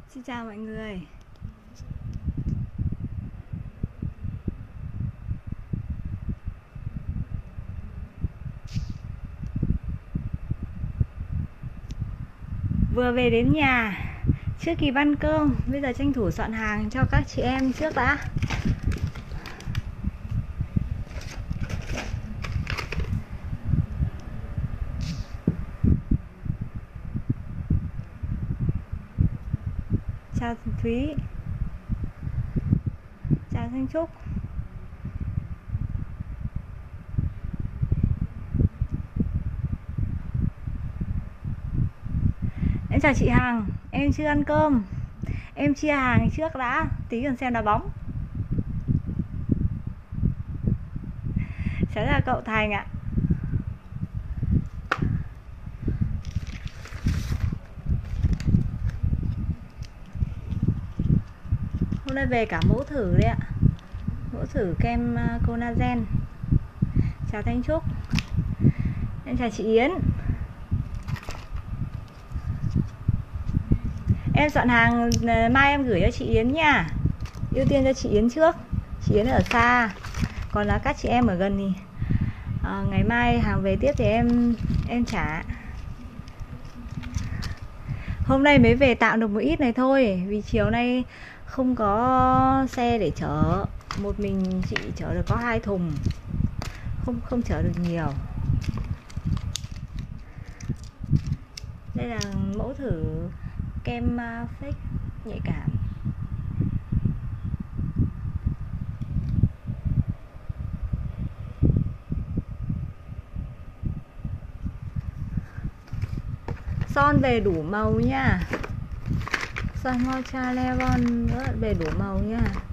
Xin chào mọi người. Vừa về đến nhà, trước kịp ăn cơm, bây giờ tranh thủ soạn hàng cho các chị em trước đã. Chào Thúy. Chào Thanh Trúc. Em chào chị Hằng. Em chưa ăn cơm, em chia hàng trước đã, tí còn xem đá bóng. Cháu là cậu Thành ạ. Hôm nay về cả mẫu thử đấy ạ. Mẫu thử kem collagen. Chào Thanh Trúc. Em chào chị Yến. Em soạn hàng mai em gửi cho chị Yến nha. Ưu tiên cho chị Yến trước. Chị Yến ở xa, còn là các chị em ở gần thì ngày mai hàng về tiếp thì em trả. Hôm nay mới về tạm được một ít này thôi, vì chiều nay không có xe để chở, một mình chị chở được có 2 thùng, không chở được nhiều. Đây là mẫu thử kem fake nhạy cảm. Son về đủ màu nha. Son Mocha Levon nữa về đủ màu nha.